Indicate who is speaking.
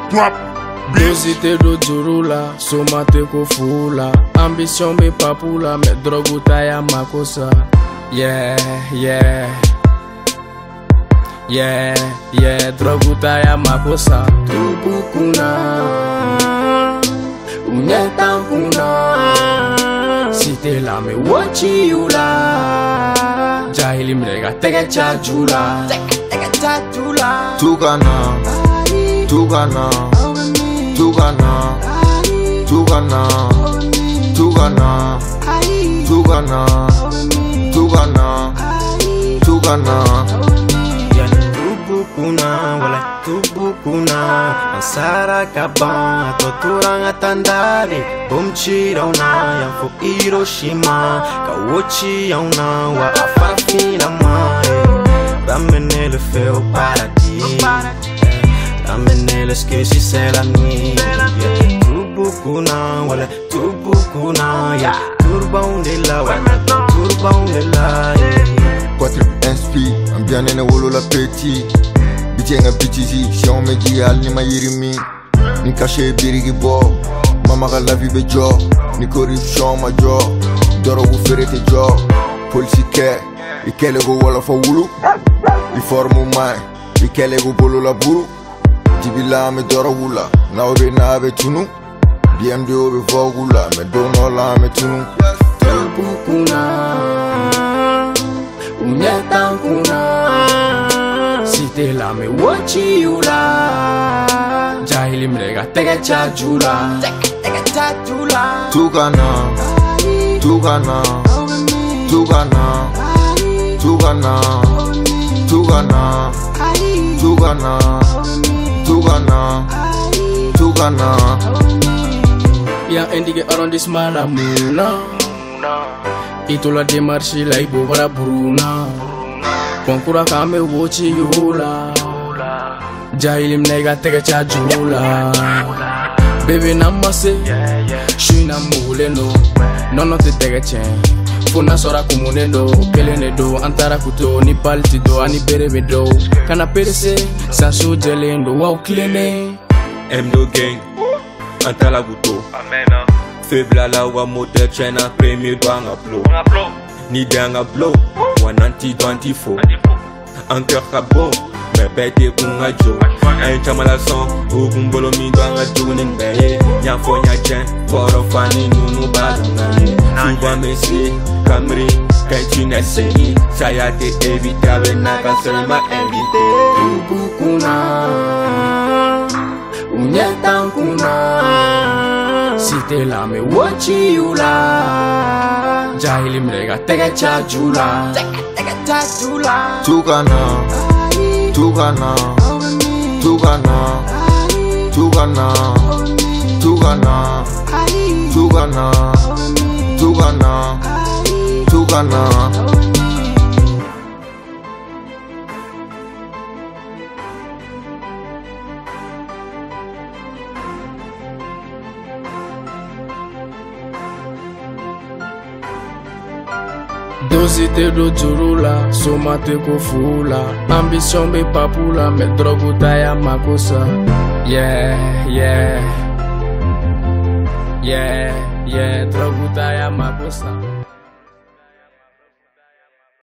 Speaker 1: Dosité do jurula, somate ko fula. Ambition be papula, me drogu taya makosa. Yeah, yeah. Yeah, yeah, drogu taya makosa. Tubukuna, unyetankuna. Si te la me wachi yula. Jahili mrega tega chajula.
Speaker 2: Tugana, Tugana, Tugana, Tugana, Tugana, Tugana, Tugana, Tugana.
Speaker 3: Tubukuna, wala tubukuna. Ansara kaban, tortura ngatandari. Bomchi rauna, yang fu Hiroshima. Kawochi yauna, wa afarafina mai. Ramener le feu au paradis. Ramener l'esquisse c'est la nuit. Tubukuna, wala tubukuna. Turban de la, turban de la.
Speaker 2: 4 SP, I'm bien in a wolo la petit. Bitching a bitchy, si on me dit al ni ma yirimi. Ni caché birigi bo, mama ga la vie be jo. Ni corruption ma jo, doro wu ferete jo. Police ke, I kele go wala fa wulu. I formu mai, I kele go bolo la buru. Dibila me doro wula, na obe na be tunu. BMD obe vogula, me dono la me tunu.
Speaker 1: Tubukuna, unyetankuna. Si te la me wachi yula. Jahili mrega tega chajula.
Speaker 2: Tugana, Tugana, Tugana, Tugana, Tugana, Tugana, Tugana, Tugana.
Speaker 1: Yang indige arrondissement la muna. Itulah demarche la ibu para Bruna. Konkura kame wochi yula. Jahili mnega tega chajula. Baby namase, shina muleno. Nono te tega chen. Funa sora kumunendo, kelene do, antara kuto, ni palti do, ani berebe do. Kana perese, sanso jelendo, wow klene.
Speaker 4: Mdo gang, antala buto. Febla la wa moteur chena premier douanga blow. Ni danga blow, 124. Encore kabo, me bete kunga jo. Un chamala son, ugumbolo mi douanga tuning baye. Nya fo nya chen, foro fani nunu bazangani. Tuba messi, Camry, quand tu n'essayes, ça y a été évitable, n'a qu'à seulement invité.
Speaker 1: Tubukuna, unyetankuna. Si te la me wachi yula. Jahili mrega tega chajula.
Speaker 2: Tugana, Tugana, Tugana, Tugana, Tugana, Tugana, Tugana, Tugana.
Speaker 1: Dosité do jurula, somate ko fula. Ambition be papula, me drogu taya makosa. Yeah, yeah. Yeah, yeah, drogu taya makosa.